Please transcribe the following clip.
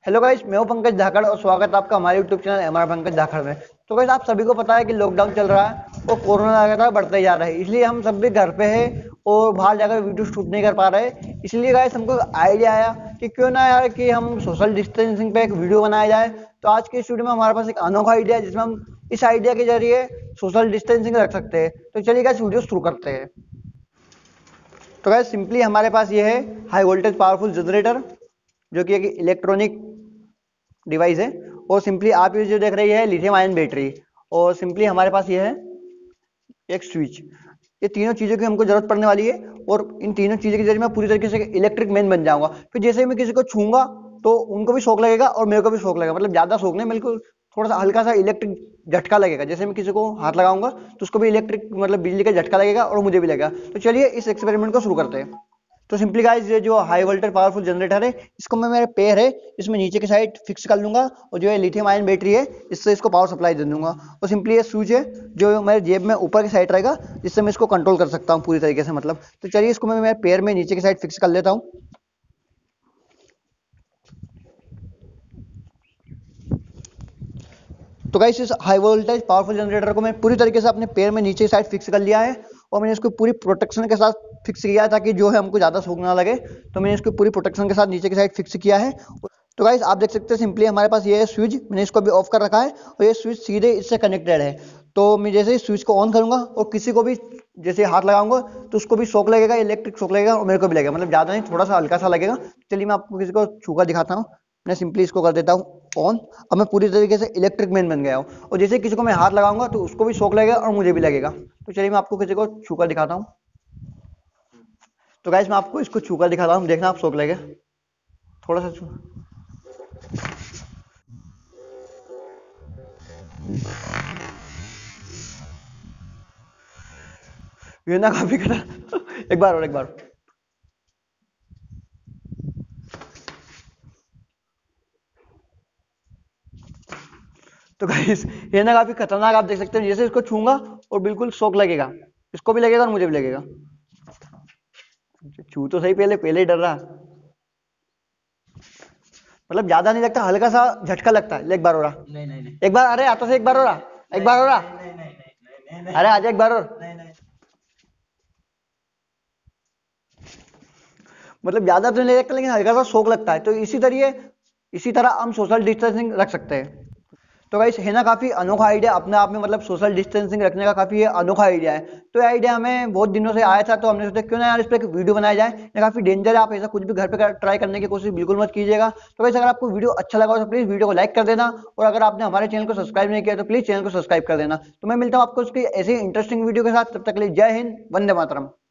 Hello guys, मैं हूं पंकज धाकड़ और स्वागत है आपका हमारे YouTube channel Mr Pankaj Dhakad में। तो गाइस, आप सभी को पता है कि लॉकडाउन चल रहा है और कोरोना लगातार बढ़ता ही जा रहा है, इसलिए हम सब भी घर पे हैं और बाहर जाकर वीडियो शूट नहीं कर पा रहे। इसलिए गाइस, हमको आइडिया आया कि क्यों ना यार कि हम सोशल डिस्टेंसिंग पे एक वीडियो बनाया जाए। तो आज के इस वीडियो में हमारे पास एक अनोखा आइडिया है जिसमें हम इस आइडिया के जरिए सोशल डिस्टेंसिंग रख सकते हैं। तो चलिए गाइस, वीडियो शुरू करते हैं। तो गाइस, सिंपली हमारे पास ये है हाई वोल्टेज पावरफुल जनरेटर, जो कि एक इलेक्ट्रॉनिक डिवाइस है। और सिंपली आप ये जो देख रही है लिथियम आयन बैटरी, और सिंपली हमारे पास ये है एक स्विच। ये तीनों चीज़ों की हमको जरूरत पड़ने वाली है और इन तीनों चीज़ों के जरिए मैं पूरी तरीके से इलेक्ट्रिक मैन बन जाऊंगा। फिर जैसे ही मैं किसी को छूंगा तो उनको भी शौक लगेगा और मेरे को भी शौक लगेगा, मतलब ज़्यादा शौक नहीं, बिल्कुल थोड़ा सा हल्का सा इलेक्ट्रिक झटका लगेगा। जैसे मैं किसी को हाथ लगाऊंगा तो उसको भी इलेक्ट्रिक मतलब बिजली का झटका लगेगा और मुझे भी लगेगा। तो चलिए इस एक्सपेरिमेंट को शुरू करते हैं। तो सिंपली गाइस, ये जो हाई वोल्टेज पावरफुल जनरेटर है, इसको मैं मेरे पैर है इसमें नीचे की साइड फिक्स कर लूंगा और जो है लिथियम आयन बैटरी है इससे इसको पावर सप्लाई दे दूंगा। और सिंपली ये स्विच है जो मेरे जेब में ऊपर की साइड रहेगा, जिससे मैं इसको कंट्रोल कर सकता हूँ पूरी तरीके से, मतलब। तो चलिए इसको मैं मेरे पैर में नीचे की साइड फिक्स कर लेता हूँ। तो गाइस, इस हाई वोल्टेज पावरफुल जनरेटर को मैं पूरी तरीके से अपने पैर में नीचे की साइड फिक्स कर लिया है और मैंने इसको पूरी प्रोटेक्शन के साथ फिक्स किया है ताकि जो है हमको ज़्यादा शॉक ना लगे। तो मैंने इसको पूरी प्रोटेक्शन के साथ नीचे की साइड फिक्स किया है। तो गाइस, आप देख सकते हैं सिंपली हमारे पास ये है स्विच, मैंने इसको भी ऑफ कर रखा है और ये स्विच सीधे इससे कनेक्टेड है। तो मैं जैसे ही स्विच को ऑन करूंगा और किसी को भी जैसे हाथ लगाऊंगा तो उसको भी शॉक लगेगा, इलेक्ट्रिक शॉक लगेगा और मेरे को भी लगेगा, मतलब ज़्यादा नहीं, थोड़ा सा हल्का सा लगेगा। चलिए मैं आपको किसी को छू कर दिखाता हूँ। मैं सिंपली इसको कर देता हूँ ऑन। अब मैं पूरी तरीके से इलेक्ट्रिक मैन बन गया हूँ और जैसे किसी को मैं हाथ लगाऊंगा तो उसको भी शॉक लगेगा और मुझे भी लगेगा। तो चलिए मैं आपको किसी को छू कर दिखाता हूँ। तो गाइस, मैं आपको इसको छू कर दिखाता हूँ, देखना आप शॉक लगे थोड़ा सा छू। ये ना काफी कटा एक बार और, एक बार। तो गाइस, ये ना काफी खतरनाक, आप देख सकते हैं जैसे इसको छूंगा और बिल्कुल शॉक लगेगा, इसको भी लगेगा और मुझे भी लगेगा। छू तो सही, पहले पहले ही डर रहा, मतलब ज्यादा नहीं लगता, हल्का सा झटका लगता है। ले एक बार हो रहा, नहीं नहीं नहीं एक बार, अरे आता से एक बार हो रहा, एक बार हो रहा, नहीं नहीं नहीं नहीं अरे आजा एक बार और। नहीं नहीं। मतलब ज्यादा तो नहीं लगता लेकिन हल्का सा शौक लगता है। तो इसी तरह हम सोशल डिस्टेंसिंग रख सकते हैं। तो गाइस, है ना काफी अनोखा आइडिया अपने आप में, मतलब सोशल डिस्टेंसिंग रखने का काफी ये अनोखा आइडिया है। तो ये आइडिया हमें बहुत दिनों से आया था, तो हमने सोचा क्यों ना यार इस पर एक वीडियो बनाया जाए। ये काफी डेंजर है, आप ऐसा कुछ भी घर पे ट्राई करने की कोशिश बिल्कुल मत कीजिएगा। तो गाइस, अगर आपको वीडियो अच्छा लगा हो तो प्लीज वीडियो को लाइक कर देना, और अगर आपने हमारे चैनल को सब्सक्राइब नहीं किया तो प्लीज चैनल को सब्सक्राइब कर देना। तो मैं मिलता हूँ आपको उसकी ऐसी इंटरेस्टिंग वीडियो के साथ, तब तक के लिए जय हिंद, वंदे मातरम।